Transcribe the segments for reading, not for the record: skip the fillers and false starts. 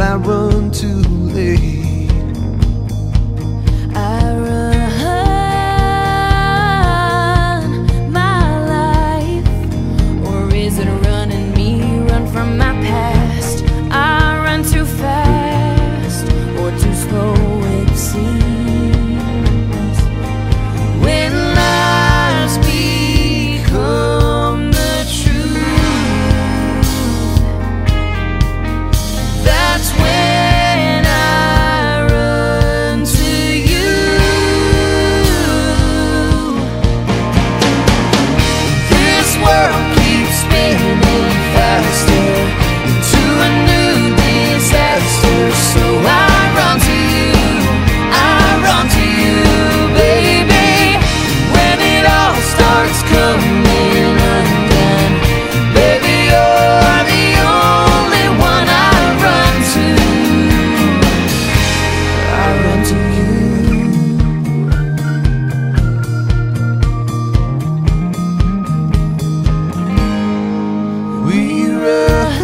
I run too late. I run my life, or is it running me? Run from my past. I run too fast, or too slow it seems. When lies become the truth, that's when I run to you. This world keeps spinning faster into a new disaster, so I run to you, I run to you, baby. When it all starts coming undone, baby, you're the only one I run to. I run to you. We run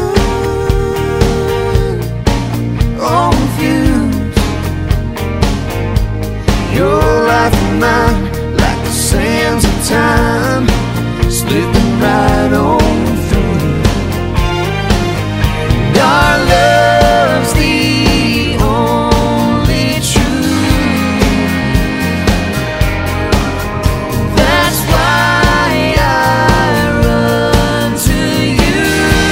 on fumes, your life and mine, like the sands of time, slipping right on through. And our love's the only truth. That's why I run to you.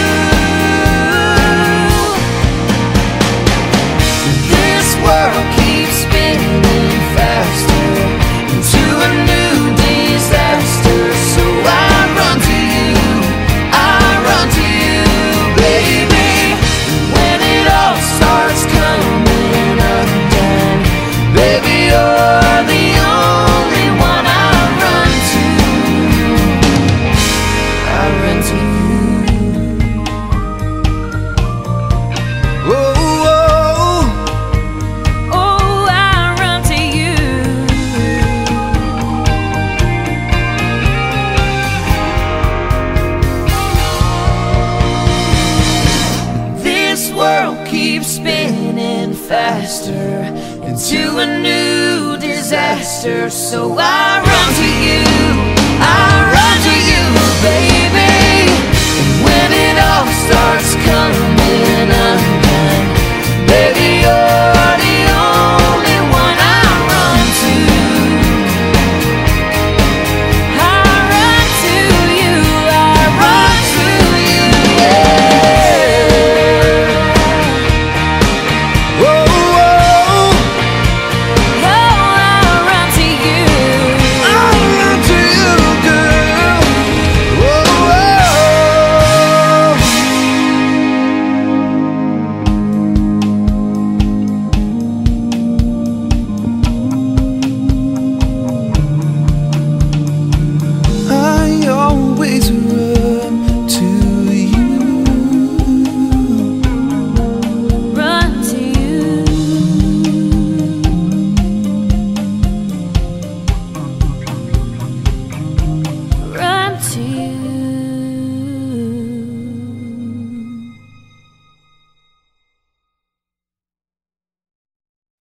This world keeps spinning faster into a new disaster, so I run to you, I run to you, baby. When it all starts coming undone, baby, you're the only one I run to. I run to you. Oh, Oh, I run to you. this world keeps spinning faster into a new disaster, so I run to you, I run to you, baby. And when it all starts coming undone,